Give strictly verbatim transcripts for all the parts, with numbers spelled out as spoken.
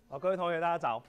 好，各位同学，大家早。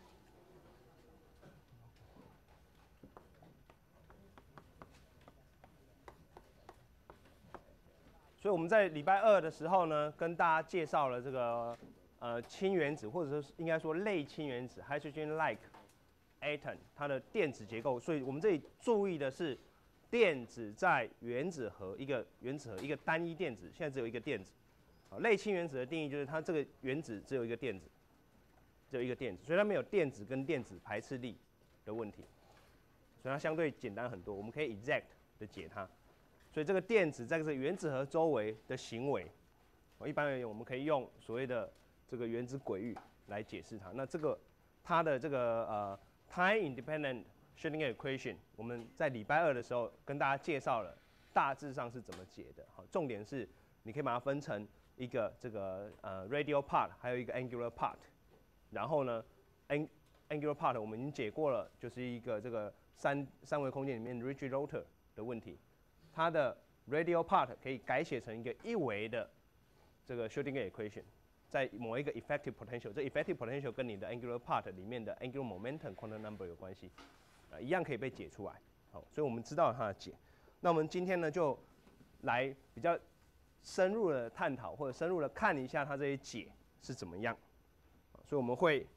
所以我们在礼拜二的时候呢，跟大家介绍了这个呃氢原子，或者说应该说类氢原子 （hydrogen-like atom） 它的电子结构。所以我们这里注意的是，电子在原子核一个原子核一个单一电子，现在只有一个电子。好，类氢原子的定义就是它这个原子只有一个电子。只有一个电子，所以它没有电子跟电子排斥力的问题，所以它相对简单很多。我们可以 exact 的解它，所以这个电子在这个原子核周围的行为，一般而言我们可以用所谓的这个原子轨域来解释它。那这个它的这个呃 time independent Schrödinger equation， 我们在礼拜二的时候跟大家介绍了大致上是怎么解的。好，重点是你可以把它分成一个这个呃 radial part， 还有一个 angular part。然后呢 ，angular part 我们已经解过了，就是一个这个三三维空间里面 Ritchie rotor 的问题。它的 radial part 可以改写成一个一维的这个 Schrödinger equation， 在某一个 effective potential， 这 effective potential 跟你的 angular part 里面的 angular momentum quantum number 有关系，啊，一样可以被解出来。好，所以我们知道它的解。那我们今天呢，就来比较深入的探讨，或者深入的看一下它这些解是怎么样。所以我们会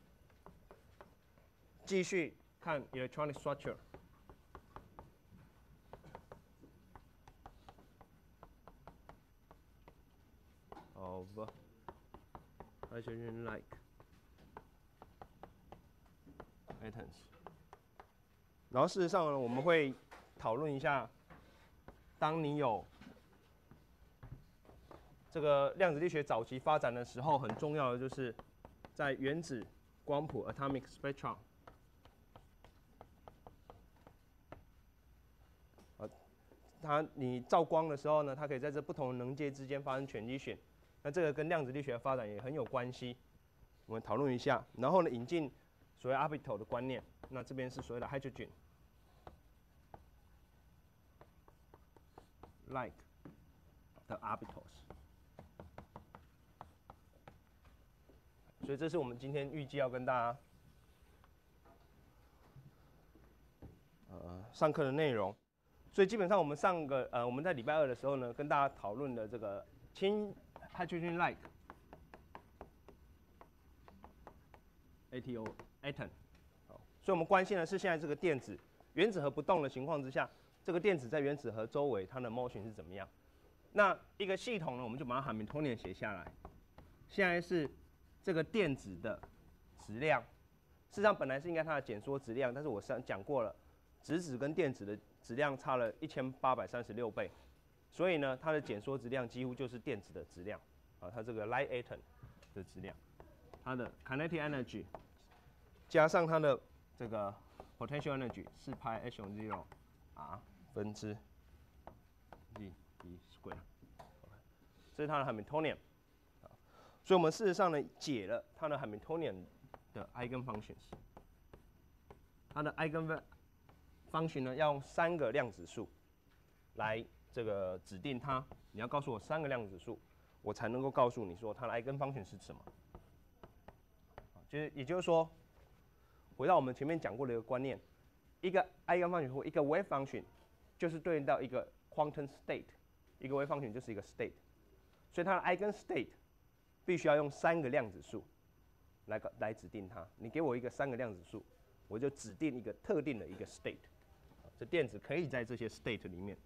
继续看 electronic structure。of hydrogen-like atoms。然后事实上呢，我们会讨论一下，当你有这个量子力学早期发展的时候，很重要的就是在原子光谱 （atomic spectrum） 啊，它你照光的时候呢，它可以在这不同的能阶之间发生transition。那这个跟量子力学的发展也很有关系，我们讨论一下。然后呢，引进所谓 orbital 的观念。那这边是所谓的 hydrogen-like 的 orbitals。所以这是我们今天预计要跟大家呃上课的内容。所以基本上我们上个呃我们在礼拜二的时候呢，跟大家讨论的这个氢 hydrogen-like ato atom。好，所以我们关心的是现在这个电子原子核不动的情况之下，这个电子在原子核周围它的 motion 是怎么样？那一个系统呢，我们就把它 Hamiltonian 写下来。现在是这个电子的质量，事实上本来是应该它的减缩质量，但是我上讲过了，质子跟电子的质量差了一千八百三十六倍，所以呢，它的减缩质量几乎就是电子的质量啊，它这个 light atom 的质量，它的 kinetic energy 加上它的这个 potential energy 四派 h 等于 zero r 分之 d e square， 这是它的 Hamiltonian。所以我们事实上呢，解了它的 Hamiltonian 的 eigenfunctions。它的 eigenfunction 呢，要用三个量子数来这个指定它。你要告诉我三个量子数，我才能够告诉你说它的 eigenfunction 是什么。就是也就是说，回到我们前面讲过的一个观念，一个 eigenfunction 或一个 wave function 就是对应到一个 quantum state， 一个 wave function 就是一个 state， 所以它的 eigenstate必须要用三个量子数来来指定它。你给我一个三个量子数，我就指定一个特定的一个 state。这电子可以在这些 state 里面，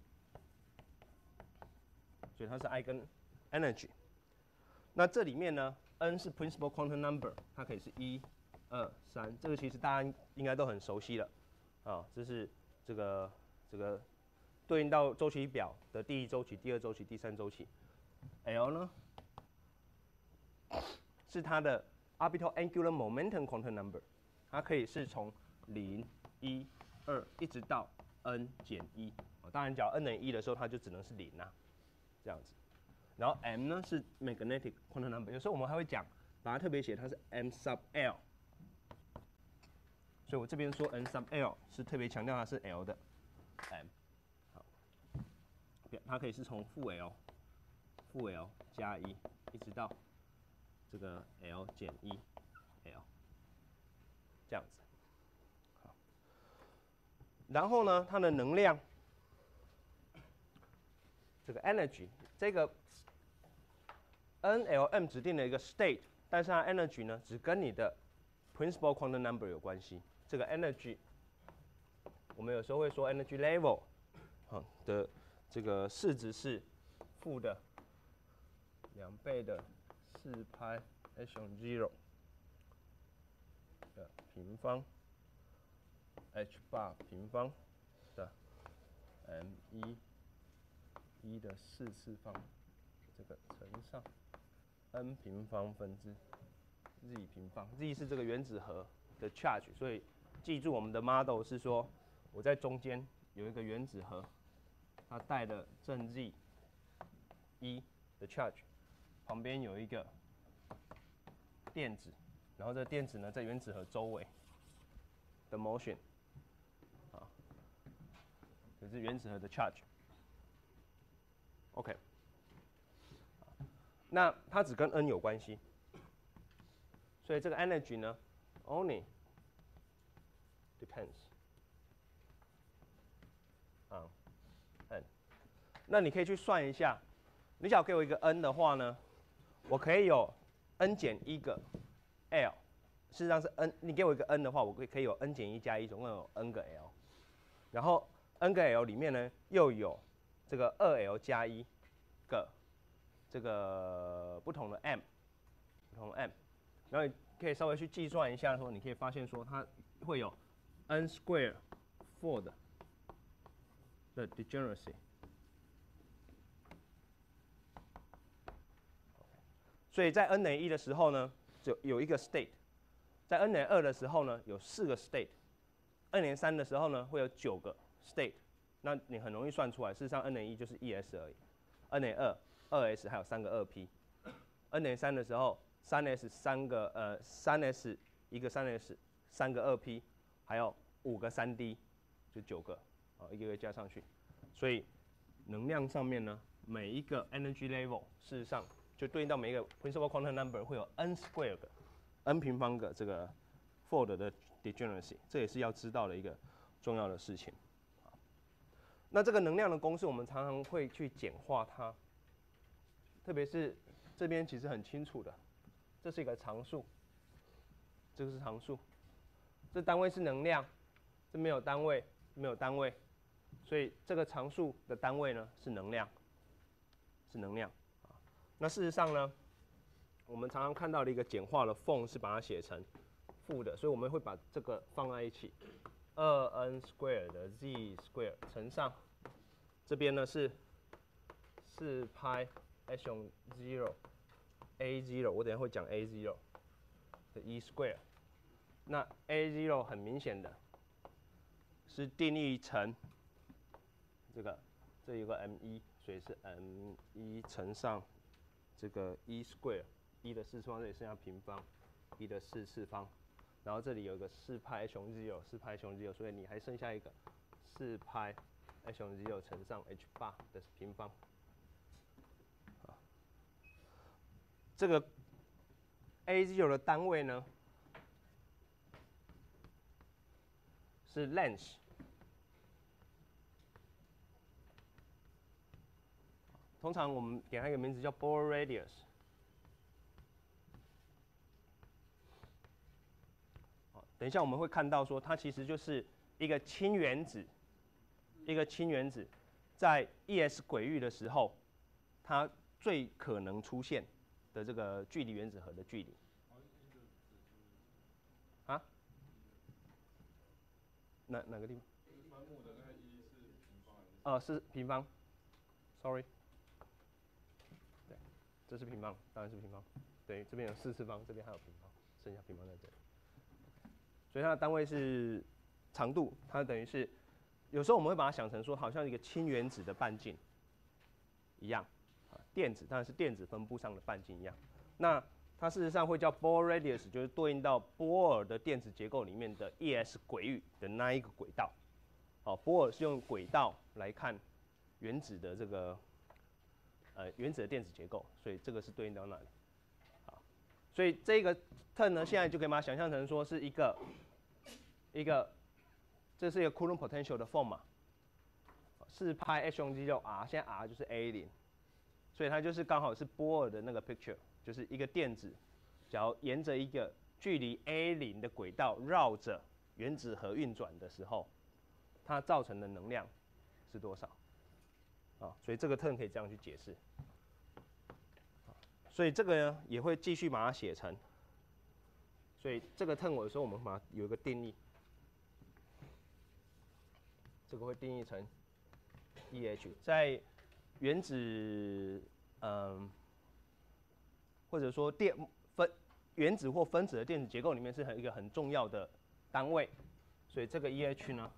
所以它是 eigen energy。那这里面呢 ，n 是 principal quantum number， 它可以是一、二、三。这个其实大家应该都很熟悉了啊，这是这个这个对应到周期表的第一周期、第二周期、第三周期。L 呢？是它的 orbital angular momentum quantum number， 它可以是从零、一、二一直到 n 减一。当然，只要 n 等于一的时候，它就只能是零啊，这样子。然后 m 呢是 magnetic quantum number， 有时候我们还会讲，把它特别写，它是 m sub l。所以我这边说 n sub l 是特别强调它是 l 的 m。好，它可以是从负 l、负 l 加一一直到这个 l 减一 L， 这样子。好，然后呢，它的能量，这个 energy， 这个 N L M 指定了一个 state， 但是它 energy 呢，只跟你的 principal quantum number 有关系。这个 energy， 我们有时候会说 energy level， 好的，这个式子是负的两倍的四派 epsilon zero 的平方 h bar 平方的 m 一一的四次方，这个乘上 n 平方分之 z 平方 ，z 是这个原子核的 charge， 所以记住我们的 model 是说，我在中间有一个原子核，它带了正 z 一的 charge， 旁边有一个电子，然后这个电子呢在原子核周围的 motion， 啊，这是原子核的 charge。OK， 那它只跟 n 有关系，所以这个 energy 呢 only depends on n。那你可以去算一下，你只要给我一个 n 的话呢，我可以有 n 减一个 l， 事实上是 n， 你给我一个 n 的话，我可以有 n 减一加一，总共有 n 个 l， 然后 n 个 l 里面呢又有这个二 l 加一个这个不同的 m， 不同的 m， 然后你可以稍微去计算一下说，你可以发现说它会有 n square fold 的 degeneracy。所以在 n 等于一的时候呢，就有一个 state； 在 n 等于二的时候呢，有四个 state；n 等于三的时候呢，会有九个 state。那你很容易算出来，事实上 n 等于一就是一 s 而已 ，n 等于二，二 s 还有三个二 p；n 等于三的时候，三 s 三个呃三 s 一个三 s 三个二 p， 还有五个三 d， 就九个，啊，一个一个加上去。所以能量上面呢，每一个 energy level 事实上就对应到每一个 principal quantum number 会有 n square 个 n 平方个这个 fold 的 degeneracy， 这也是要知道的一个重要的事情。那这个能量的公式，我们常常会去简化它，特别是这边其实很清楚的，这是一个常数，这个是常数，这单位是能量，这没有单位，没有单位，所以这个常数的单位呢是能量，是能量。那事实上呢，我们常常看到的一个简化的 form 是把它写成负的，所以我们会把这个放在一起，二 n square 的 z square 乘上这边呢是四派 epsilon zero a zero， 我等一下会讲 a zero 的 e square。那 a zero 很明显的是定义成这个，这有个 m 一，所以是 m 一乘上这个 e square， 一的四次方这里剩下平方，一的四次方，然后这里有一个四派 epsilon zero， 四派 epsilon zero， 所以你还剩下一个四派 epsilon zero 乘上 h bar 的平方。这个 a zero 的单位呢是 length， 通常我们给它一个名字叫 Bohr radius。等一下我们会看到说，它其实就是一个氢原子，一个氢原子在 E S 轨域的时候，它最可能出现的这个距离原子核的距离。啊？哪哪个地方？呃，是平方 ，sorry。对，这是平方，当然是平方。对，这边有四次方，这边还有平方，剩下平方在这里。所以它的单位是长度，它等于是有时候我们会把它想成说，好像一个氢原子的半径一样，啊，电子当然是电子分布上的半径一样。那它事实上会叫 Bohr radius， 就是对应到波尔的电子结构里面的 E S 轨域的那一个轨道。好，波尔是用轨道来看原子的这个呃原子的电子结构，所以这个是对应到那里。好， 所以这个 turn 呢，现在就可以把它想象成说是一个一个，这是一个 Coulomb potential 的 form 嘛，是派 H 用 G 六 R， 现在 R 就是 A 零，所以它就是刚好是波尔的那个 picture， 就是一个电子，假如沿着一个距离 A 零的轨道绕着原子核运转的时候，它造成的能量是多少？啊，所以这个 turn 可以这样去解释。所以这个呢也会继续把它写成，所以这个 turn 有的时候我们把它有一个定义，这个会定义成 E H， 在原子嗯或者说电分原子或分子的电子结构里面是很一个很重要的单位，所以这个 E H 呢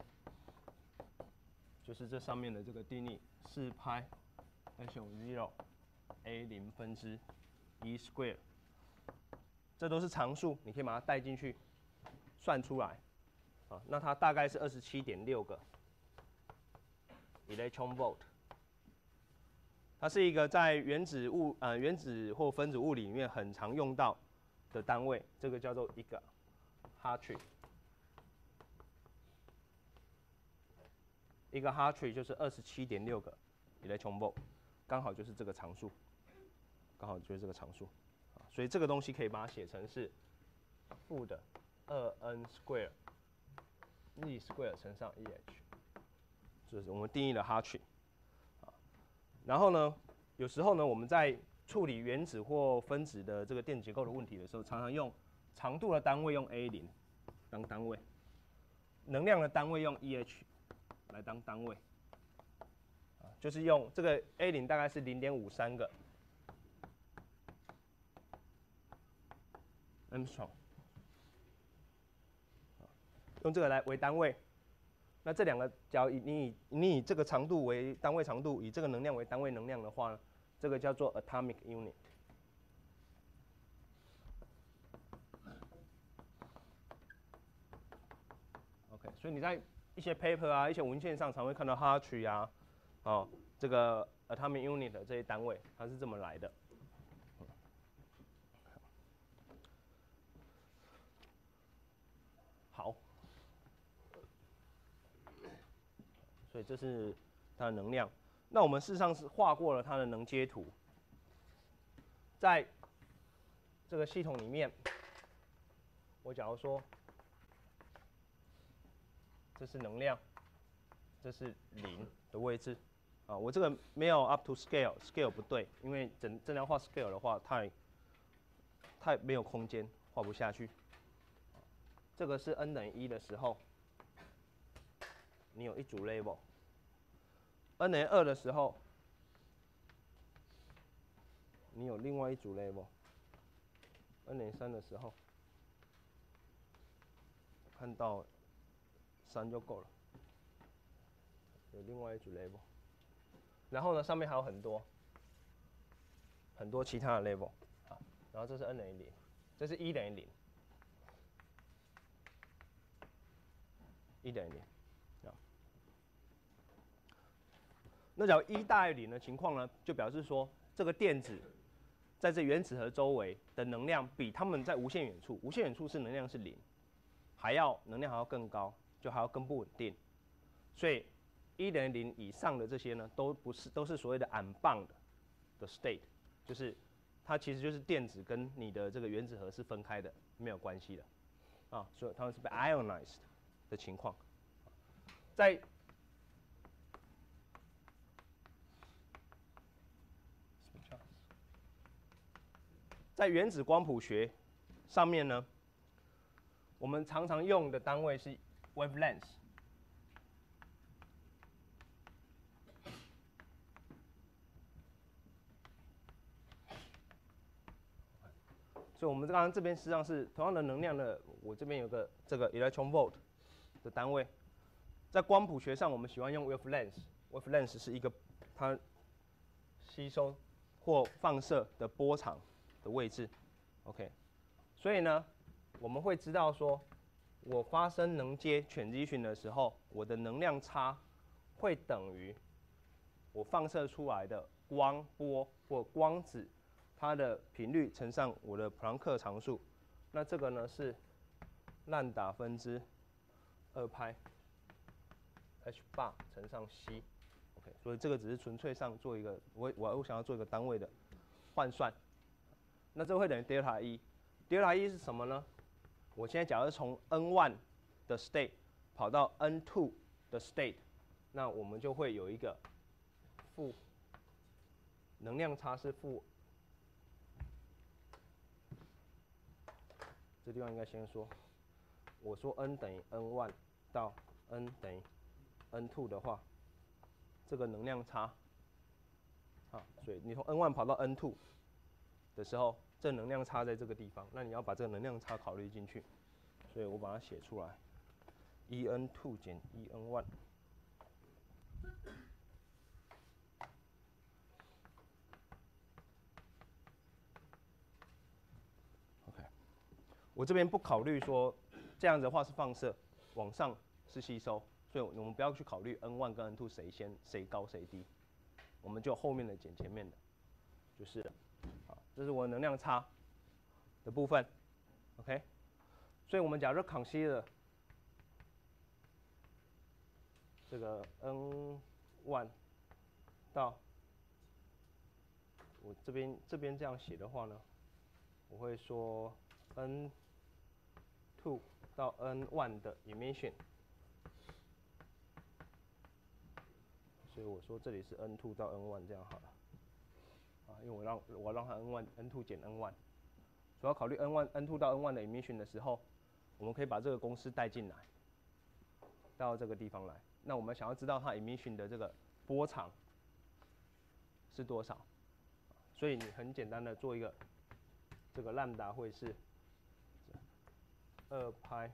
就是这上面的这个定义四派 H 有 zero A 零分之 E square， 这都是常数，你可以把它带进去算出来，啊，那它大概是二十七点六个 electron volt， 它是一个在原子物呃原子或分子物理里面很常用到的单位，这个叫做一个 Hartree， 一个 Hartree 就是二十七点六个 electron volt， 刚好就是这个常数。刚好就是这个常数，所以这个东西可以把它写成是负的二 n square z square 乘上 E H， 这是我们定义的 Hartree。然后呢，有时候呢，我们在处理原子或分子的这个电子结构的问题的时候，常常用长度的单位用 A 零当单位，能量的单位用 E H 来当单位，就是用这个 A 零大概是零点五三个。Armstrong， 用这个来为单位，那这两个，假如你以你以这个长度为单位长度，以这个能量为单位能量的话呢，这个叫做 atomic unit。OK， 所以你在一些 paper 啊、一些文献上常会看到 Hartree 啊，哦，这个 atomic unit 的这些单位，它是这么来的。好，所以这是它的能量。那我们事实上是画过了它的能阶图，在这个系统里面，我假如说这是能量，这是零的位置啊，我这个没有 up to scale，scale 不对，因为整正量化 scale 的话太太没有空间，画不下去。这个是 n 等于一的时候，你有一组 level。n 等于二的时候，你有另外一组 level。n 等于三的时候，看到三就够了，有另外一组 level。然后呢，上面还有很多很多其他的 level。好，然后这是 n 等于零，这是一等于零。一等于零，那假如一大于零的情况呢，就表示说这个电子在这原子核周围的能量比它们在无限远处，无限远处是能量是零，还要能量还要更高，就还要更不稳定。所以一等于零以上的这些呢，都不是都是所谓的 unbound 的 state， 就是它其实就是电子跟你的这个原子核是分开的，没有关系的啊，所以它们是被 ionized 的情况，在在原子光谱学上面呢，我们常常用的单位是 wavelength。所以我们刚刚这边实际上是同样的能量的，我这边有个这个 electron volt 的单位，在光谱学上我们喜欢用 wavelength。wavelength 是一个它吸收或放射的波长的位置 ，OK。所以呢，我们会知道说，我发生能阶 transition 的时候，我的能量差会等于我放射出来的光波或光子它的频率乘上我的普朗克常数，那这个呢是兰达分之二派 h 八乘上 c。OK， 所以这个只是纯粹上做一个，我我我想要做一个单位的换算。那这会等于 delta 一 ，delta 一是什么呢？我现在假如从 n 一 的 state 跑到 n 二 的 state， 那我们就会有一个负能量差是负，这地方应该先说，我说 n 等于 n 一 到 n 等于 n 二 的话，这个能量差，啊，所以你从 n 一 跑到 n 二 的时候，这能量差在这个地方，那你要把这个能量差考虑进去，所以我把它写出来 ，e n 二 减 e n 一。OK， 我这边不考虑说这样子的话是放射，往上是吸收，所以我们不要去考虑 n 一 跟 n 二 谁先谁高谁低，我们就后面的减前面的，就是了。好，这是我的能量差的部分 ，OK。所以我们假如 consider 这个 n 一 到我这边这边这样写的话呢，我会说 n 二 到 n 一 的 emission， 所以我说这里是 n 二 到 n 一 这样好了，啊，因为我让我让它 n 一 n 二减 n 一，所以要考虑 n 一 n 二到 n 一的 emission 的时候，我们可以把这个公式带进来，到这个地方来。那我们想要知道它 emission 的这个波长是多少，所以你很简单的做一个，这个 lambda 会是二派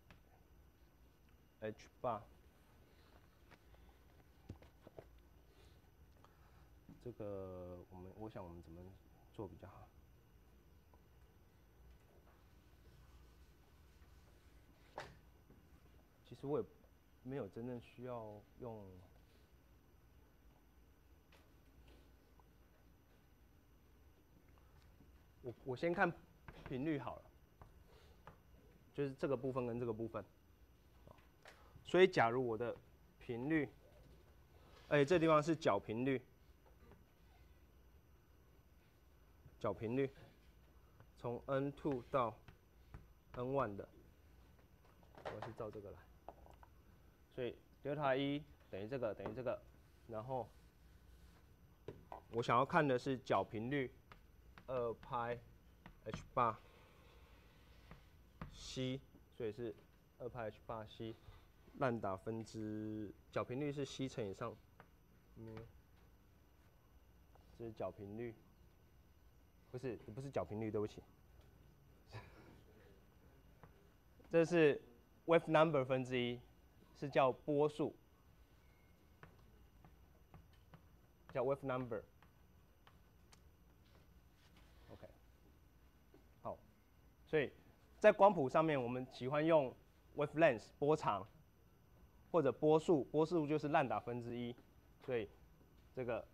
h 八，这个我们我想我们怎么做比较好？其实我也没有真正需要用。我我先看频率好了，就是这个部分跟这个部分。所以假如我的频率，哎，这地方是角频率，角频率从 n 二 到 n 一 的，我是照这个来。所以 delta 一等于这个等于这个，然后我想要看的是角频率二派 h 八 c， 所以是二派 h 八 c， 兰达分之角频率是 c 乘以上，嗯，这是角频率，不是不是角频率，对不起，这是 wave number 分之一，是叫波数，叫 wave number。OK， 好，所以在光谱上面，我们喜欢用 wave length 波长，或者波数，波数就是兰达分之一，所以这个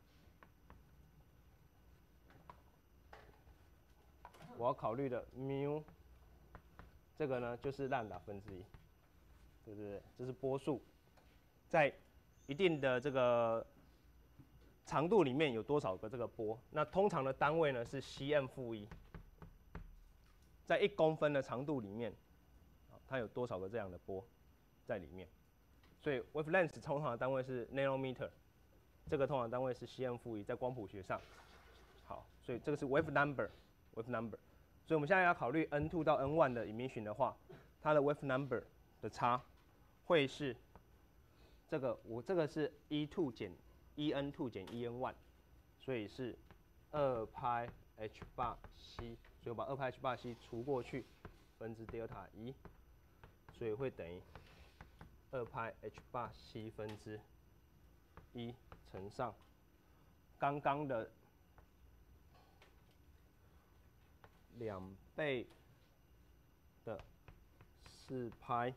我要考虑的 mu， 这个呢就是兰达分之一，对不对？这是波数，在一定的这个长度里面有多少个这个波？那通常的单位呢是 cm 负一，在一公分的长度里面，它有多少个这样的波在里面？所以 wave length 通常的单位是 nanometer， 这个通常单位是 cm 负一，在光谱学上。好，所以这个是 wave number，wave number。所以我们现在要考虑 n 二 到 n 一 的 emission 的话，它的 wave number 的差会是这个，我这个是 e 二 减 e n 二 减 e n 一，所以是二派 h 八 c， 所以我把二派 h 八 c 除过去，分之 delta 一，所以会等于二派 h 八 c 分之一乘上刚刚的两倍的四派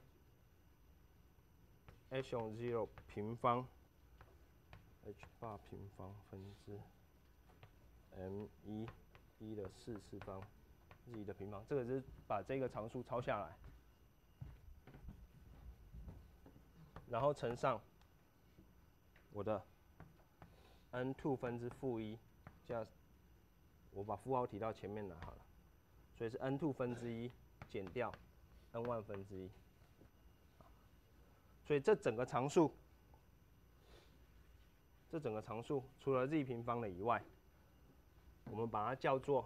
h 零平方 h 八平方分之 m 一一的四次方 z 的平方，这个是把这个常数抄下来，然后乘上我的 n 二 分之负一加，我把负号提到前面来好了，所以是 n 二 分之一减掉 n 一 分之一，所以这整个常数，这整个常数除了 z 平方的以外，我们把它叫做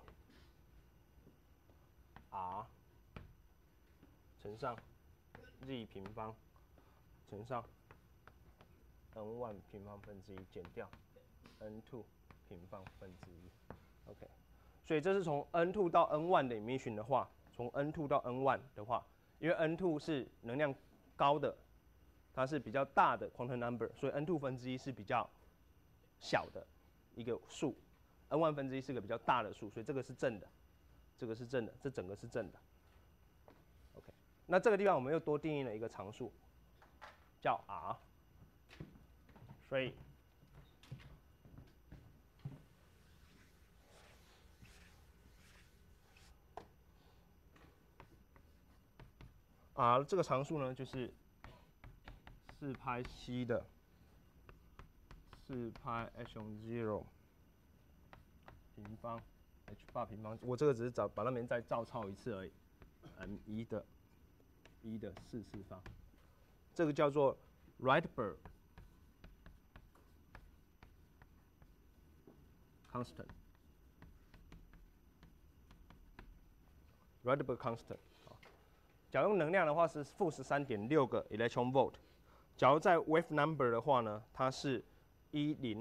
r 乘上 z 平方乘上 n 一 平方分之一减掉 n 二 平方分之一 ，OK。所以这是从 n 二 到 n 一 的 emission 的话，从 n 二 到 n 一 的话，因为 n 二 是能量高的，它是比较大的 quantum number， 所以 n 二 分之一是比较小的一个数 ，n 一 分之一是个比较大的数，所以这个是正的，这个是正的，这整个是正的。OK， 那这个地方我们又多定义了一个常数，叫 r， 所以 r 这个常数呢，就是四派 c 的四派 h 0平方 h 八平方，我这个只是找把那边再照抄一次而已。m 一的一的四次方，这个叫做 Rydberg constant。Rydberg constant。假如用能量的话是负十三点六个 electron volt。假如在 wave number 的话呢，它是一零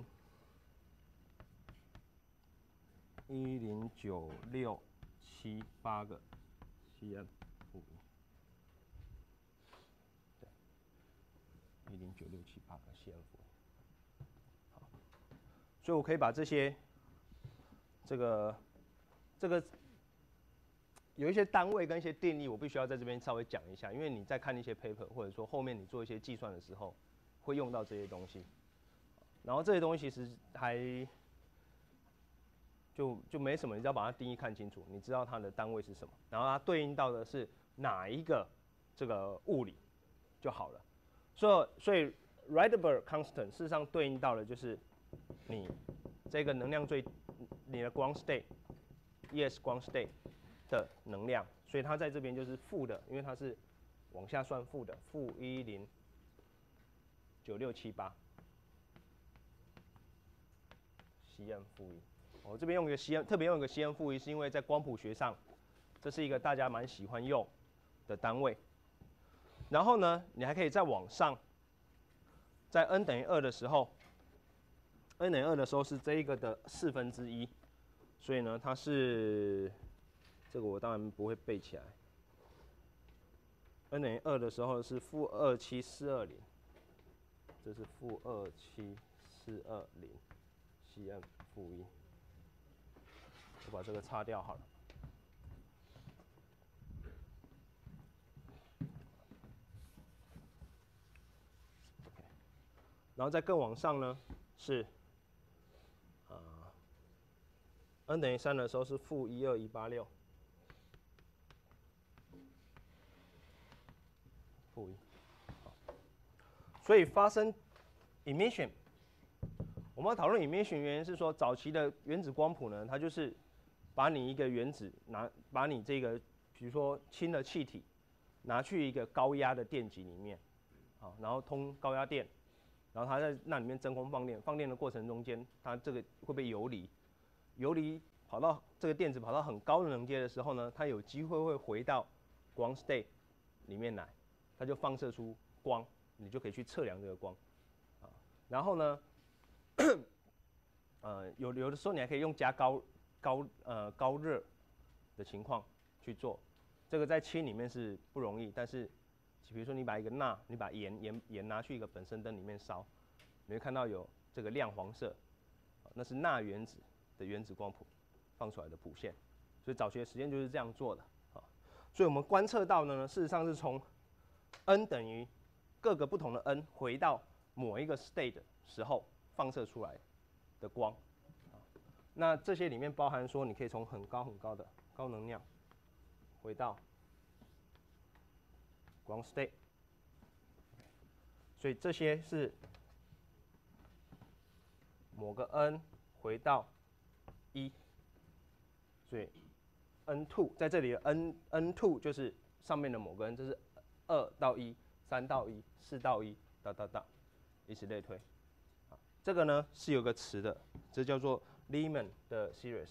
一零九六七八个 cm 负一，对，一零九六七八个 cm 负一。好，所以我可以把这些这个这个。有一些单位跟一些定义，我必须要在这边稍微讲一下，因为你在看一些 paper， 或者说后面你做一些计算的时候，会用到这些东西。然后这些东西其实还就就没什么，你只要把它定义看清楚，你知道它的单位是什么，然后它对应到的是哪一个这个物理就好了。所以所以 Rydberg constant 事实上对应到的就是你这个能量最你的光 state，E S 光 state。的能量，所以它在这边就是负的，因为它是往下算负的，负一零九六七八 cm 负一。我这边用一个 cm， 特别用一个 cm 负一，是因为在光谱学上，这是一个大家蛮喜欢用的单位。然后呢，你还可以再往上，在 n 等于二的时候 ，n 等于二的时候是这一个的四分之一，所以呢，它是。这个我当然不会背起来。n 等于二的时候是负二七四二零，这是负二七四二零 cm 负一。我把这个擦掉好了。OK， 然后再更往上呢是，啊 ，n 等于三的时候是负一二一八六。负一，所以发生 emission， 我们要讨论 emission 原因是说，早期的原子光谱呢，它就是把你一个原子拿，把你这个比如说氢的气体拿去一个高压的电极里面，好，然后通高压电，然后它在那里面真空放电，放电的过程中间，它这个会被游离，游离跑到这个电子跑到很高的能阶的时候呢，它有机会会回到光 state 里面来。它就放射出光，你就可以去测量这个光，啊，然后呢，呃，有有的时候你还可以用加高高呃高热的情况去做，这个在氢里面是不容易，但是比如说你把一个钠，你把盐盐盐拿去一个本身灯里面烧，你会看到有这个亮黄色，那是钠原子的原子光谱放出来的谱线，所以早期的实验就是这样做的，啊，所以我们观测到的呢，事实上是从n 等于各个不同的 n 回到某一个 state 的时候放射出来的光， 那这些里面包含说，你可以从很高很高的高能量回到 ground state， 所以这些是某个 n 回到一，所以 n 二在这里的 n n 二就是上面的某个 n， 这是二到一、三到一、四到一，哒哒哒，以此类推。这个呢是有个词的，这叫做 Lyman 的 series。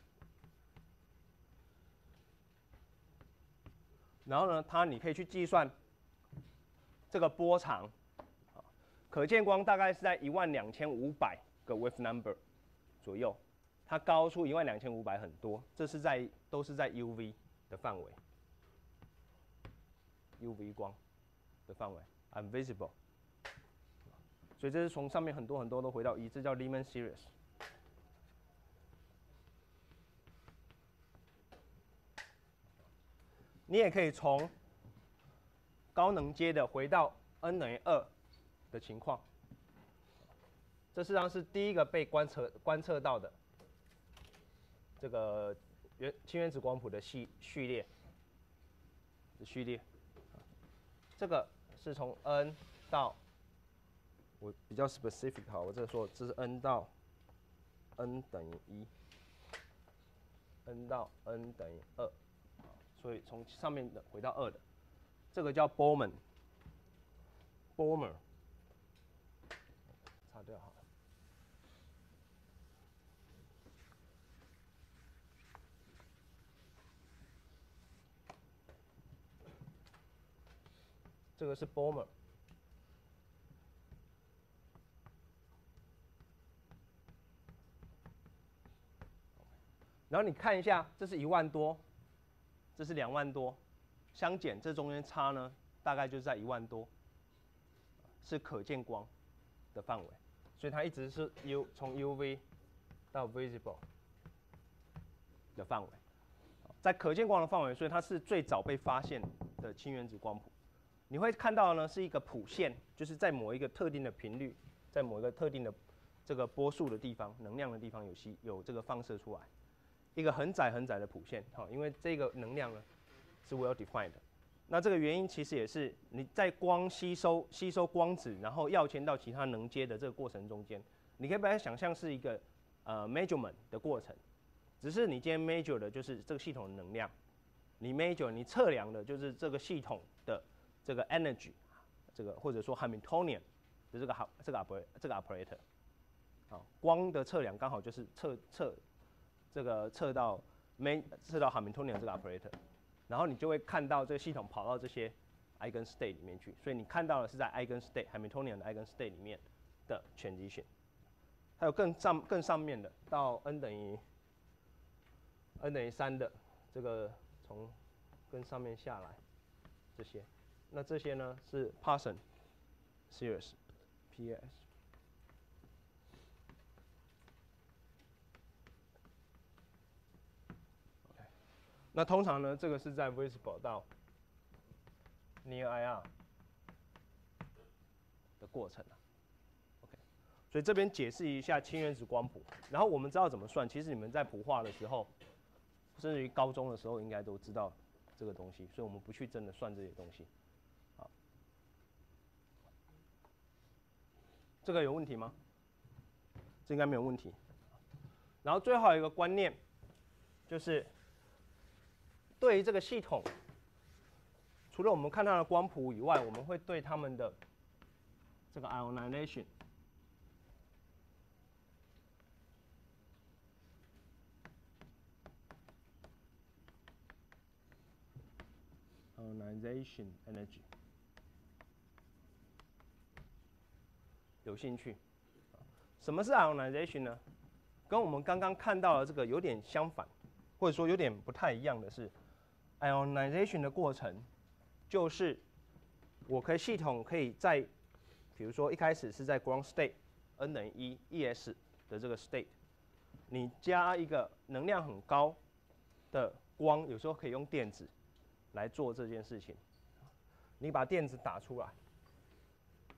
然后呢，它你可以去计算这个波长，可见光大概是在一万两千五百个 wave number 左右，它高出一万两千五百很多，这是在都是在 U V 的范围 ，U V 光的范围 ，unvisible。所以这是从上面很多很多都回到一，这叫 Lyman series。你也可以从高能阶的回到 n 等于二的情况，这实际上是第一个被观测观测到的这个原氢原子光谱的序序列的序列。这个是从 n 到，我比较 specific 好，我这个说这是 n 到 n 等于一 ，n 到 n 等于二。所以从上面的回到二的，这个叫 Boltzmann。Boltzmann， 擦掉好了。这个是 Boltzmann。然后你看一下，这是一万多。这是两万多，相减这中间差呢，大概就是在一万多，是可见光的范围，所以它一直是 U 从 U V 到 visible 的范围，在可见光的范围，所以它是最早被发现的氢原子光谱。你会看到呢是一个谱线，就是在某一个特定的频率，在某一个特定的这个波数的地方，能量的地方有吸有这个放射出来。一个很窄很窄的谱线，好，因为这个能量呢是 well defined 的。那这个原因其实也是你在光吸收吸收光子，然后要迁到其他能阶的这个过程中间，你可以把它想象是一个呃 measurement 的过程，只是你今天 measure 的就是这个系统的能量，你 measure 你测量的就是这个系统的这个 energy， 这个或者说 Hamiltonian 的这个好这个 operator 这个 operator， 好，光的测量刚好就是测测。这个测到没测到 Hamiltonian 这个 operator， 然后你就会看到这个系统跑到这些 eigen state 里面去，所以你看到的是在 eigen state Hamiltonian 的 eigen state 里面的 transition。还有更上更上面的到 n 等于 n 等于三的这个从更上面下来这些，那这些呢是 Parson series P A S。那通常呢，这个是在 visible 到 near I R 的过程啊。OK， 所以这边解释一下氢原子光谱，然后我们知道怎么算。其实你们在谱化的时候，甚至于高中的时候，应该都知道这个东西，所以我们不去真的算这些东西。好，这个有问题吗？这应该没有问题。然后最后一个观念就是。对于这个系统，除了我们看到的光谱以外，我们会对它们的这个 ionization ionization energy 有兴趣。什么是 ionization 呢？跟我们刚刚看到的这个有点相反，或者说有点不太一样的是。ionization 的过程就是，我可以系统可以在，比如说一开始是在 ground state n 等于一 E S 的这个 state， 你加一个能量很高的光，有时候可以用电子来做这件事情。你把电子打出来，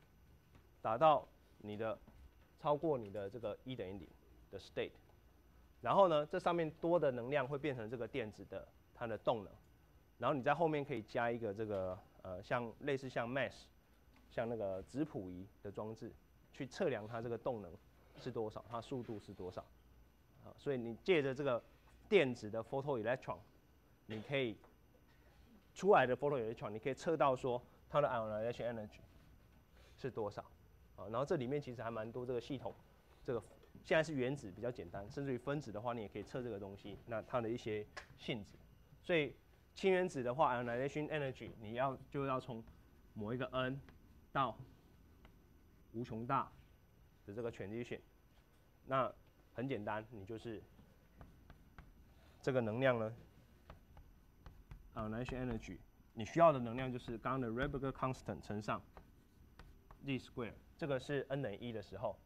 打到你的超过你的这个一等于零的 state， 然后呢，这上面多的能量会变成这个电子的它的动能，然后你在后面可以加一个这个呃像类似像 mesh， 像那个质谱仪的装置，去测量它这个动能是多少，它速度是多少。啊，所以你借着这个电子的 photoelectron， 你可以出来的 photoelectron， 你可以测到说它的 ionization energy 是多少。啊，然后这里面其实还蛮多这个系统，这个现在是原子比较简单，甚至于分子的话，你也可以测这个东西，那它的一些性质。所以氢原子的话 ，ionization energy 你要就要从某一个 n 到无穷大的这个 transition， 那很简单，你就是这个能量呢 ，ionization energy 你需要的能量就是刚刚的 Rydberg constant 乘上 z square， 这个是 n 等于一的时候。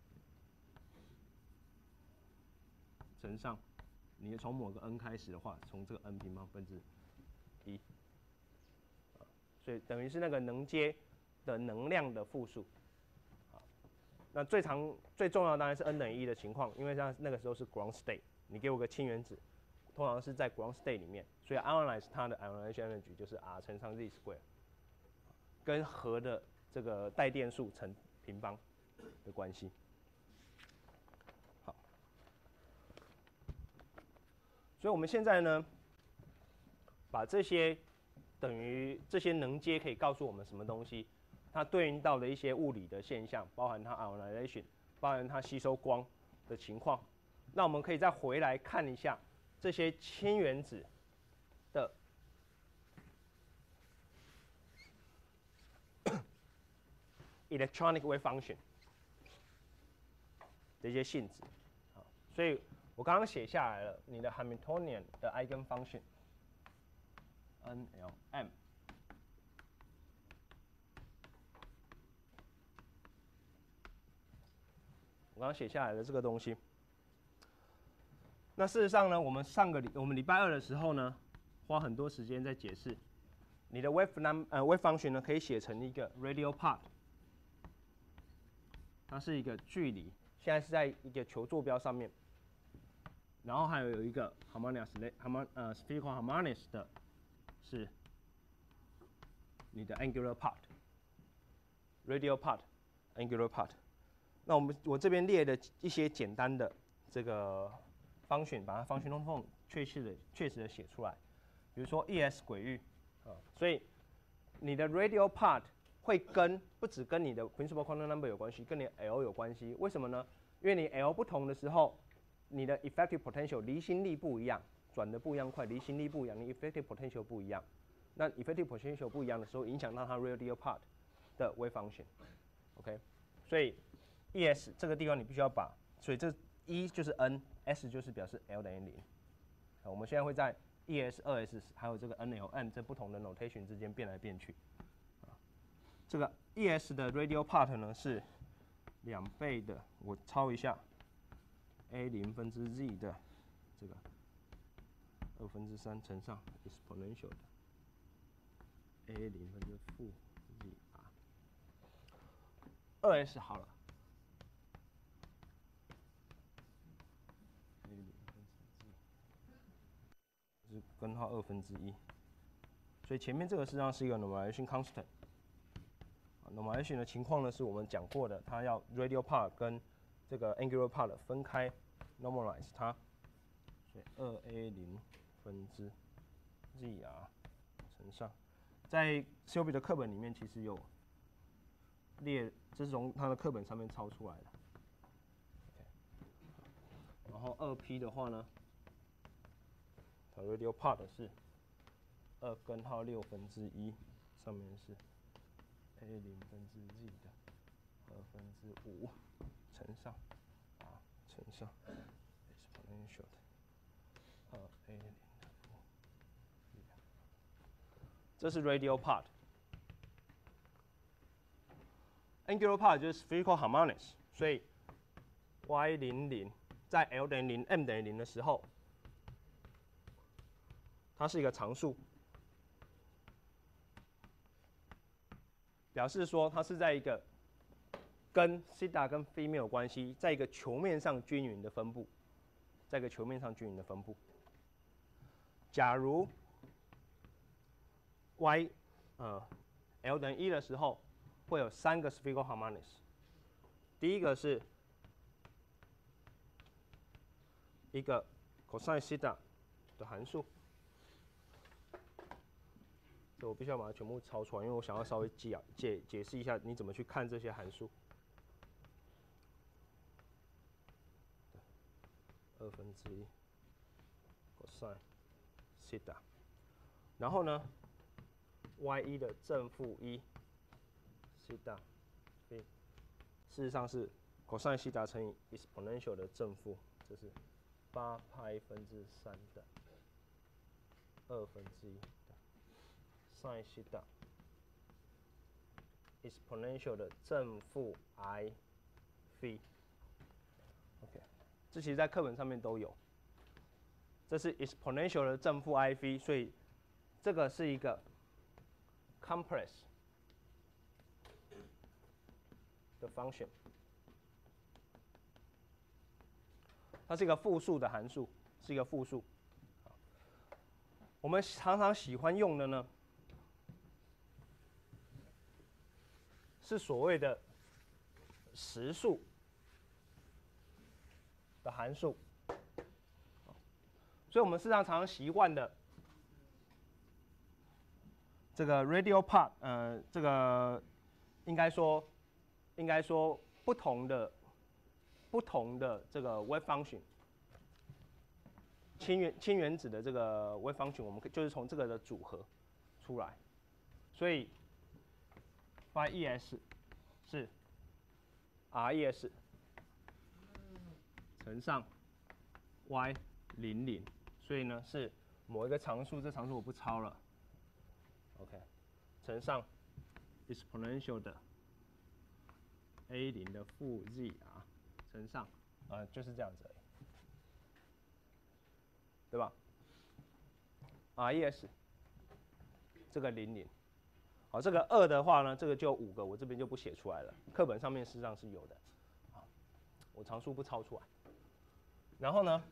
乘上，你从某个 n 开始的话，从这个 n 平方分之一，所以等于是那个能阶的能量的复数。那最常最重要的当然是 n 等于一的情况，因为像那个时候是 ground state， 你给我个氢原子，通常是在 ground state 里面，所以 ionize 它的 ionization energy 就是 r 乘上 z square， 跟核的这个带电数成平方的关系。所以我们现在呢，把这些等于这些能阶可以告诉我们什么东西，它对应到的一些物理的现象，包含它 ionization， 包含它吸收光的情况。那我们可以再回来看一下这些氢原子的electronic wave function 的一些性质。所以我刚刚写下来了，你的 Hamiltonian 的 eigenfunction N L M， 我刚刚写下来的这个东西。那事实上呢，我们上个礼我们礼拜二的时候呢，花很多时间在解释你的 wave num 呃 wave function 呢，可以写成一个 radial part， 它是一个距离，现在是在一个球坐标上面。然后还有有一个 harmonious harmon 呃 spherical harmonious 的，是你的 angular part，radial part，angular part。那我们我这边列的一些简单的这个function，把它 function 通通确切的确实的写出来。比如说 E S 轨域啊，所以你的 radial part 会跟不只跟你的 principal quantum number 有关系，跟你的 L 有关系。为什么呢？因为你 L 不同的时候，你的 effective potential 离心力不一样，转的不一样快，离心力不一样，你 effective potential 不一样。那 effective potential 不一样的时候，影响到它 radial part 的 wave function。OK， 所以 E S 这个地方你必须要把，所以这 E 就是 n，S 就是表示 L 等于零。我们现在会在 E S、二 S 还有这个 N L M 这不同的 notation 之间变来变去。这个 E S 的 radial part 呢是两倍的，我抄一下。a 零分之 z 的这个二分之三乘上 exponential 的 a 零分之负 z r， 二 s 好了 ，a 零分之 z 是根号二分之一，所以前面这个实际上是一个 normalization constant。normalization 的情况呢是我们讲过的，它要 radial part 跟这个 angular part 分开 normalize 它，所以二 a 零分之 z r 乘上，在 Sylvie 的课本里面其实有列，这是从他的课本上面抄出来的。Okay. 然后二 p 的话呢，它 radial part 是二根号六分之一，上面是 a 零分之 z 的二分之五乘上 r 乘上 exponential 的二 a 零的负，这是 radial part。angular part 就是 spherical harmonics， 所以 y 零零在 L 等于零 m 等于零的时候，它是一个常数，表示说它是在一个跟西塔跟 phi 没有关系，在一个球面上均匀的分布。 在一个球面上均匀的分布。假如 y 呃 l 等于一的时候，会有三个 spherical harmonics。第一个是一个 cosine theta 的函数，这我必须要把它全部抄出来，因为我想要稍微解解解释一下你怎么去看这些函数。二分之一 cosine theta， 然后呢 y 一的正负一 theta， 事实上是 cosine theta 乘以 exponential 的正负，这是八派分之三的二分之一的 sin theta exponential 的正负 i phi。OK， 这其实在课本上面都有。这是 exponential 的正负 i phi， 所以这个是一个 complex 的 function， 它是一个复数的函数，是一个复数。我们常常喜欢用的呢，是所谓的实数的函数。所以我们事实上常常习惯的这个 radial part， 呃，这个应该说应该说不同的不同的这个 wave function， 氢原氢原子的这个 wave function， 我们就是从这个的组合出来。所以 phi es 是 res 乘上 y 零零。所以呢是某一个常数，这常数我不抄了 ，OK， 乘上 exponential 的 a 零的负 z r 乘上，呃就是这样子而已，对吧 ？res 这个零零，好，这个二的话呢，这个就五个，我这边就不写出来了，课本上面事实上是有的，好，我常数不抄出来，然后呢？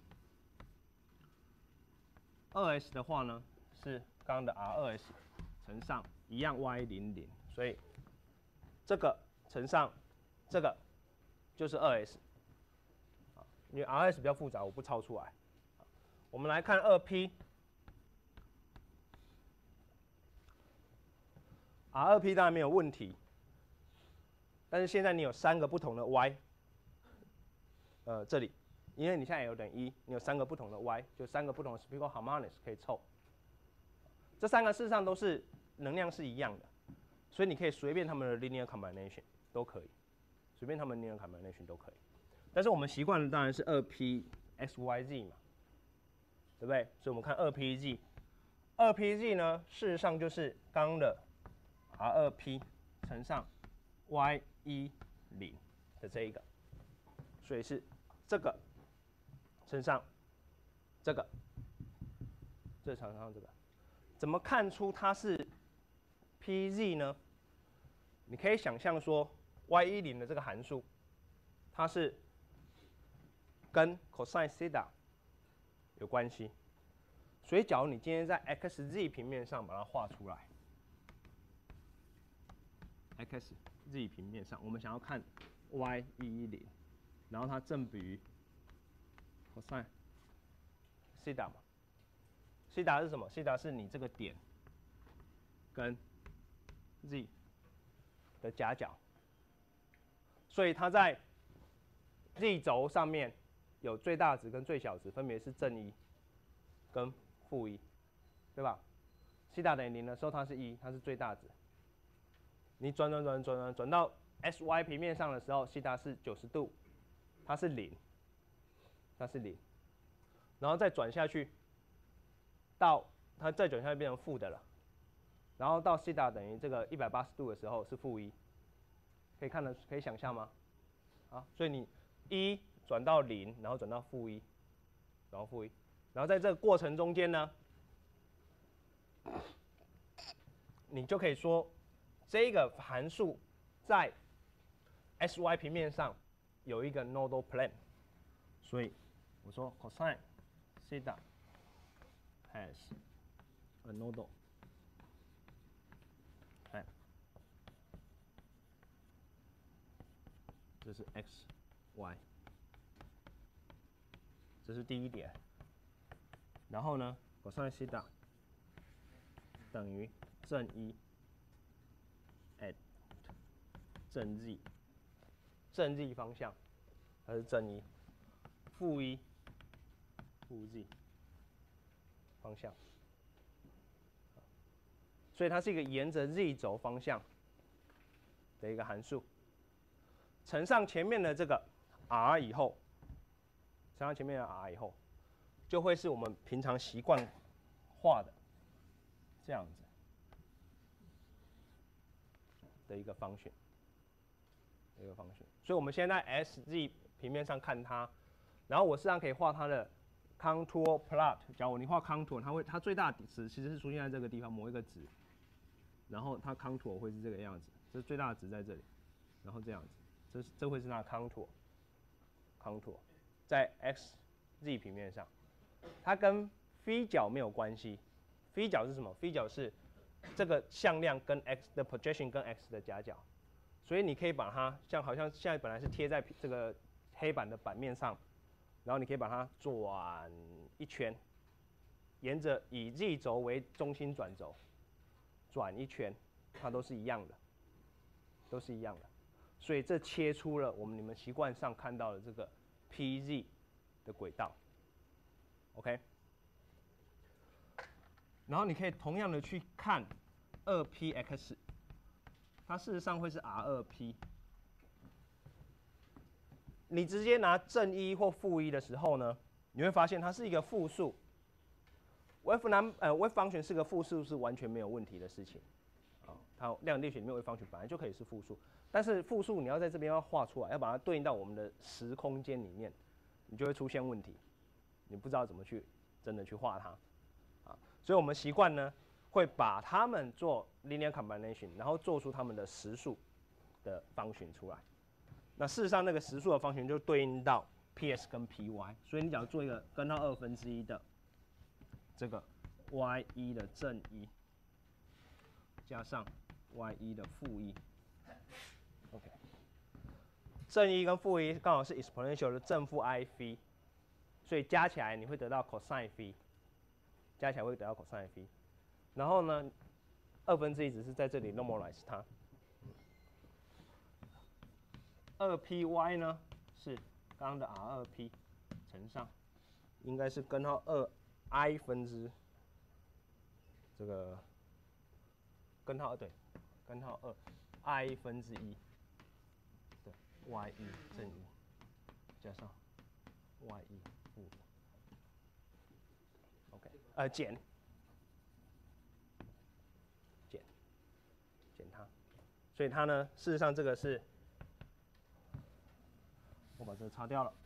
二 s 的话呢是刚刚的 r 二 s 乘上一样 y 零零，所以这个乘上这个就是二 s， 因为 r s 比较复杂，我不抄出来。我们来看二 p， r 二 p 当然没有问题，但是现在你有三个不同的 y， 呃这里。因为你现在 l 等于一，你有三个不同的 y， 就三个不同的 spherical harmonics 可以凑。这三个事实上都是能量是一样的，所以你可以随便它们的 linear combination 都可以，随便它们的 linear combination 都可以。但是我们习惯的当然是二 p x y z 嘛，对不对？所以我们看二 p z， 二 p z 呢，事实上就是刚刚的 r 二 p 乘上 y 一零的这一个，所以是这个。乘上这个，这乘上这个，怎么看出它是 P Z 呢？你可以想象说 y 一零的这个函数，它是跟 cosine theta 有关系，所以假如你今天在 x z 平面上把它画出来 ，x z 平面上，我们想要看 y 一零，然后它正比于 cosine theta 嘛 ，theta 是什么 ？theta 是你这个点跟 z 的夹角，所以它在 z 轴上面有最大值跟最小值，分别是正一跟负一，对吧？ theta 等于零的时候，它是一，它是最大值。你转转转转转转到 S Y 平面上的时候，西塔是九十度，它是零，它是零，然后再转下去，到它再转下去变成负的了，然后到西塔等于这个一百八十度的时候是负一，可以看得可以想象吗？啊，所以你一转到零，然后转到负一，然后负一，然后在这个过程中间呢，你就可以说这个函数在 S Y 平面上有一个 nodal plane， 所以我说 cosine theta has a nodal， 看，这是 x y， 这是第一点。然后呢 ，cosine theta 等于正一 at 正 z， 正 z 方向，它是正一，负一负 z 方向，所以它是一个沿着 z 轴方向的一个函数，乘上前面的这个 r 以后，乘上前面的 r 以后，就会是我们平常习惯画的这样子的一个方形，一个方形。所以我们先在 S Z 平面上看它，然后我实际上可以画它的 contour plot。假如你画 contour， 它会它最大值其实是出现在这个地方某一个值，然后它 contour 会是这个样子，这是最大的值在这里，然后这样子，这是这会是它的 contour contour 在 X Z 平面上，它跟 phi 角没有关系。phi 角是什么 ？phi 角是这个向量跟 x 的 projection 跟 x 的夹角，所以你可以把它像好像现在本来是贴在这个黑板的版面上，然后你可以把它转一圈，沿着以 z 轴为中心转轴转一圈，它都是一样的，都是一样的。所以这切出了我们你们习惯上看到的这个 P Z 的轨道 ，OK。然后你可以同样的去看二 P x， 它事实上会是 R 二 P。你直接拿正一或负一的时候呢，你会发现它是一个复数。Wave num 呃 wave function 是个复数是完全没有问题的事情，啊，它量子力学里面 wave function 本来就可以是复数，但是复数你要在这边要画出来，要把它对应到我们的时空间里面，你就会出现问题，你不知道怎么去真的去画它。所以我们习惯呢，会把它们做 linear combination， 然后做出它们的实数的方形出来。那事实上，那个实数的方形就对应到 P S 跟 P Y。所以你只要做一个根号二分之一的这个 y 一的正一，加上 y 一的负一 ，OK。正一跟负一刚好是 exponential 的正负 i phi， 所以加起来你会得到 cosine phi。加起来会得到 cosine phi， 然后呢，二分之一只是在这里 normalize 它。二 P Y 呢是刚刚的 R 二 P 乘上，应该是根号二 I 分之这个根号对，根号二 I 分之一的 Y 一正一加上 Y 一负一。呃，减，减，减它，所以它呢，事实上这个是，我把这个擦掉了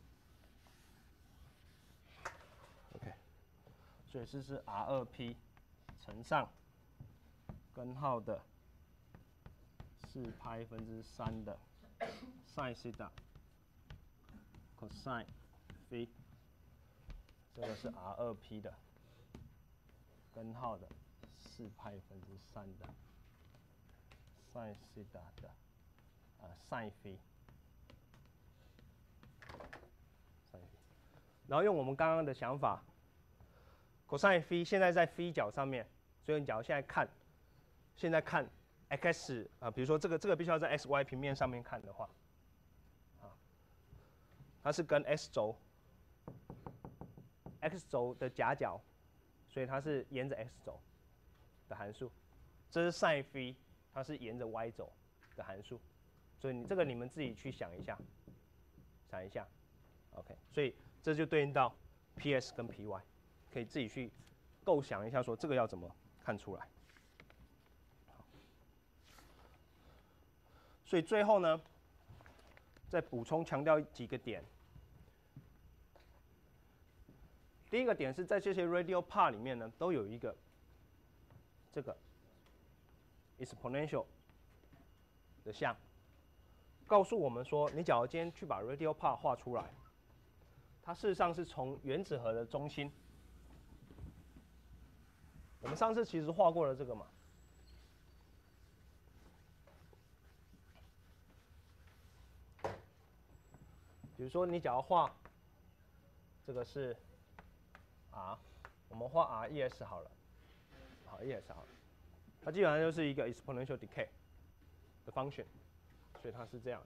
，OK， 所以这是 R 二 P 乘上根号的四派分之三的 sin theta cosine phi， 这个是 R 二 P 的。根号的四派分之三的 sin theta 的呃 sin phi， sin phi， 然后用我们刚刚的想法 ，cosine phi 现在在 phi 角上面，所以你假如现在看，现在看 x 啊、呃，比如说这个这个必须要在 x y 平面上面看的话，啊，它是跟 x 轴 x 轴的夹角。所以它是沿着 x 轴的函数，这是 sin phi， 它是沿着 y 轴的函数，所以你这个你们自己去想一下，想一下 ，OK， 所以这就对应到 P S 跟 P Y， 可以自己去构想一下，说这个要怎么看出来。所以最后呢，再补充强调几个点。第一个点是在这些 radial part 里面呢，都有一个这个 exponential 的项，告诉我们说，你假如今天去把 radial part 画出来， 它事实上是从原子核的中心。我们上次其实画过了这个嘛。比如说你假如画这个是 r， 我们画 r E S 好了，好 E S 好了，它基本上就是一个 exponential decay 的 function， 所以它是这样子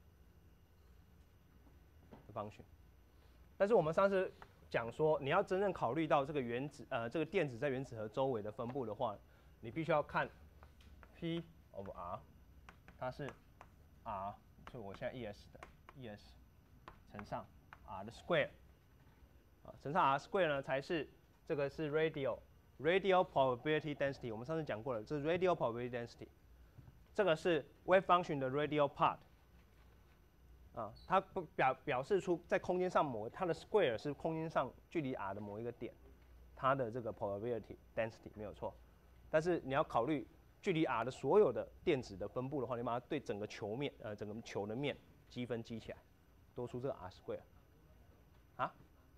的 function。但是我们上次讲说，你要真正考虑到这个原子呃这个电子在原子核周围的分布的话，你必须要看 P of r， 它是 r， 就我现在 E S 的 E S 乘上 r 的 square， 啊，乘上 r square 呢才是这个是 radial radial probability density， 我们上次讲过了，这是 radial probability density， 这个是 wave function 的 radial part。啊，它表表示出在空间上某它的 square 是空间上距离 r 的某一个点，它的这个 probability density 没有错。但是你要考虑距离 r 的所有的电子的分布的话，你把它对整个球面呃整个球的面积分积起来，多出这个 r square。啊？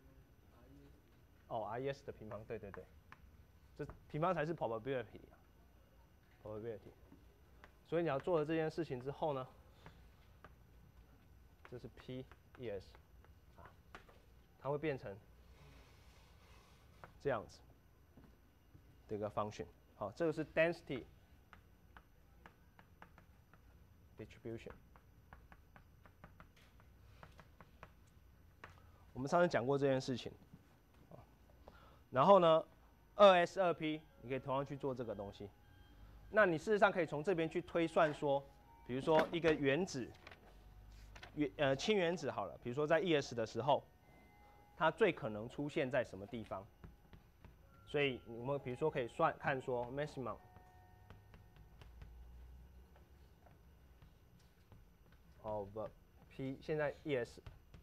哦 ，R E S 的平方，对对对，这平方才是 probability probability。所以你要做了这件事情之后呢？这是 P E S 啊，它会变成这样子的一个 function。好，这个是 density distribution。我们上次讲过这件事情。然后呢，二 S 二 P 你可以同样去做这个东西。那你事实上可以从这边去推算说，比如说一个原子。原呃氢原子好了，比如说在 E S 的时候，它最可能出现在什么地方？所以我们比如说可以算看说 maximum of P 现在 E S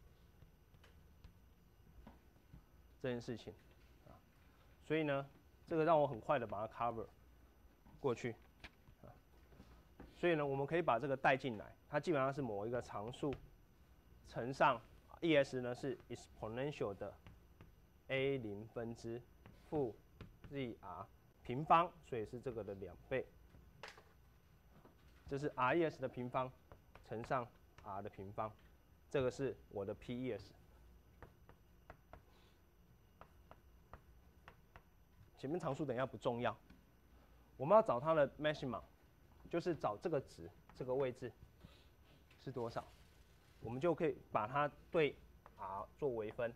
这件事情啊，所以呢，这个让我很快的把它 cover 过去啊，所以呢，我们可以把这个带进来。它基本上是某一个常数乘上 E S 呢是 exponential 的 a 零分之负 z r 平方，所以是这个的两倍。这是 R E S 的平方乘上 r 的平方，这个是我的 P E S。前面常数等一下不重要，我们要找它的 maximum， 就是找这个值，这个位置。是多少？我们就可以把它对 r 做微分，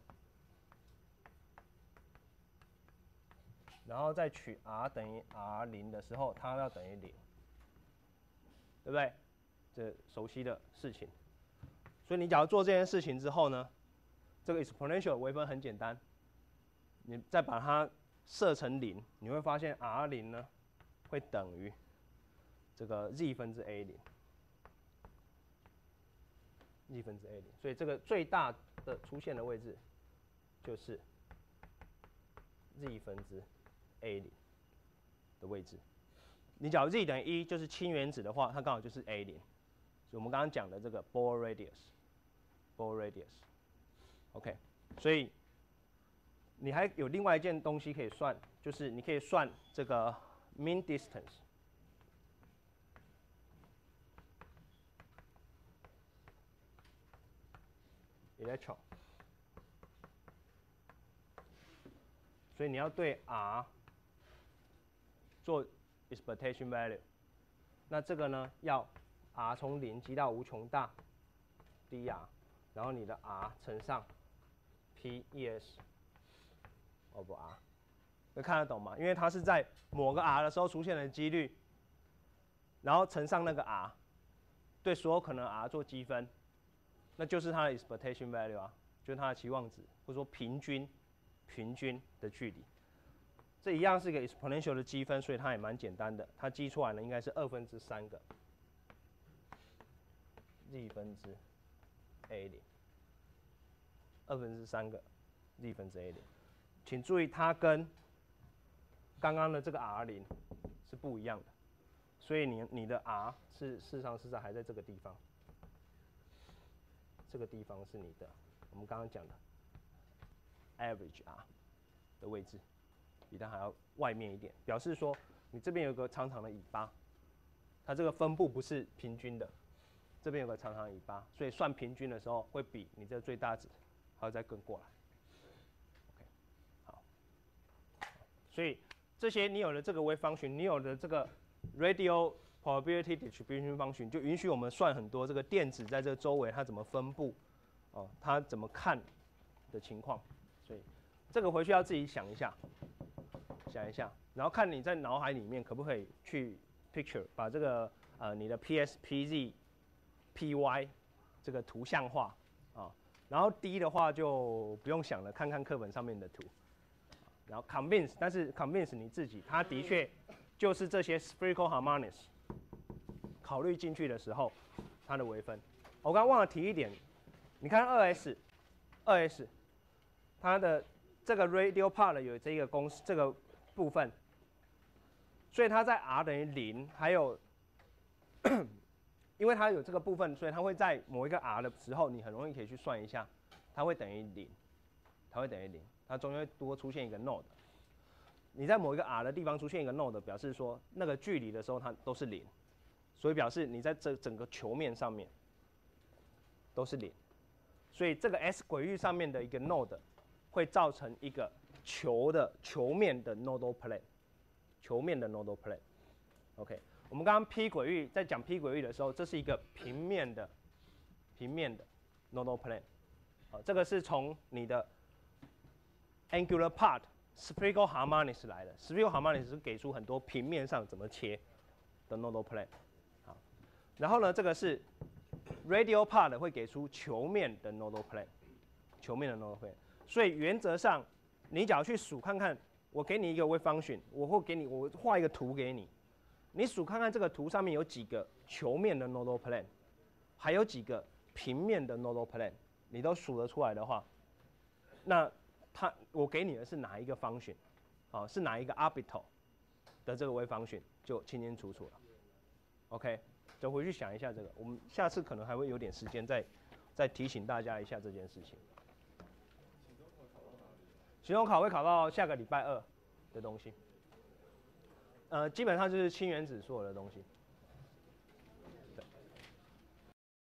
然后再取 r 等于 r 零的时候，它要等于零，对不对？这熟悉的事情。所以你假如做这件事情之后呢，这个 exponential 微分很简单，你再把它设成零，你会发现 r 零呢会等于这个 z 分之 a 零。z 分之 a 零，所以这个最大的出现的位置就是 z 分之 a 零的位置。你假如 z 等于一，就是氢原子的话，它刚好就是 a 零。所以我们刚刚讲的这个 Bohr radius，Bohr radius，OK， 所以你还有另外一件东西可以算，就是你可以算这个 mean distance。electron， 所以你要对 r 做 expectation value， 那这个呢要 r 从零积到无穷大 dr， 然后你的 r 乘上 P E S of r， 会看得懂吗？因为它是在某个 r 的时候出现的几率，然后乘上那个 r， 对所有可能 r 做积分。那就是它的 expectation value 啊，就是它的期望值，或者说平均平均的距离。这一样是一个 exponential 的积分，所以它也蛮简单的。它积出来呢，应该是二分之三个 z 分之 a 零，二分之三个 z 分之 a 零。请注意，它跟刚刚的这个 r 零是不一样的，所以你你的 r 是事实上是在还在这个地方。这个地方是你的，我们刚刚讲的 average R 的位置，比它还要外面一点，表示说你这边有个长长的尾巴，它这个分布不是平均的，这边有个长长的尾巴，所以算平均的时候会比你这最大值还要再更过来。OK， 好，所以这些你有了这个 wave function， 你有了这个 radial probability distribution function， 就允许我们算很多这个电子在这个周围它怎么分布，哦，它怎么看的情况。所以这个回去要自己想一下，想一下，然后看你在脑海里面可不可以去 picture 把这个呃你的 P S P Z P Y 这个图像化啊，然后 D 的话就不用想了，看看课本上面的图。然后 convince， 但是 convince 你自己，它的确就是这些 spherical harmonics 考虑进去的时候，它的微分。我刚刚忘了提一点，你看二 S， 二 S， 它的这个 radial part 有这个公式这个部分，所以它在 R 等于零，还有因为它有这个部分，所以它会在某一个 R 的时候，你很容易可以去算一下，它会等于零，它会等于零。它中间会多出现一个 node， 你在某一个 R 的地方出现一个 node， 表示说那个距离的时候它都是零，所以表示你在这整个球面上面都是零，所以这个 S 轨域上面的一个 node 会造成一个球的球面的 nodal plane， 球面的 nodal plane。OK， 我们刚刚 P 轨域在讲 P 轨域的时候，这是一个平面的平面的 nodal plane， 啊，这个是从你的angular part spherical harmonics 来的 ，spherical harmonics 是给出很多平面上怎么切的 nodal plane。好，然后呢，这个是 radial part 会给出球面的 nodal plane， 球面的 nodal plane。所以原则上，你只要去数看看，我给你一个 wave function， 我会给你，我画一个图给你，你数看看这个图上面有几个球面的 nodal plane， 还有几个平面的 nodal plane， 你都数得出来的话，那它我给你的是哪一个 function， 啊，是哪一个 orbital 的这个 wave function 就清清楚楚了。OK， 就回去想一下这个，我们下次可能还会有点时间再再提醒大家一下这件事情。期中考会考到下个礼拜二的东西，呃，基本上就是氢原子所有的东西。